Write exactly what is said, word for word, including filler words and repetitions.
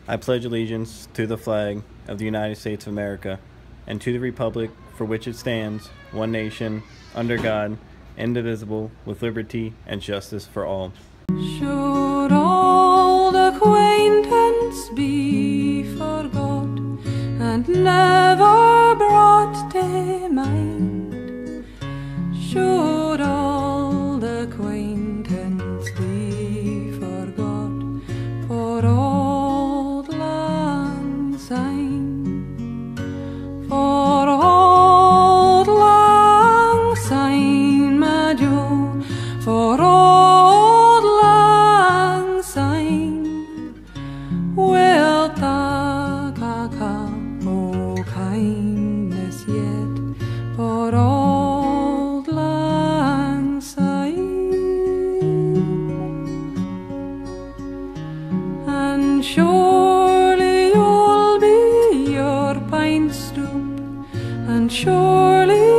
I pledge allegiance to the flag of the United States of America and to the republic for which it stands, one nation, under God, indivisible, with liberty and justice for all. Should old acquaintance be forgot and never brought to mind? Should old acquaintance be forgot for old lang syne? For old lang syne, my Jo, for old lang syne, wilt thou ca o kindness yet for old lang syne? And surely you'll be your pine stoop, and surely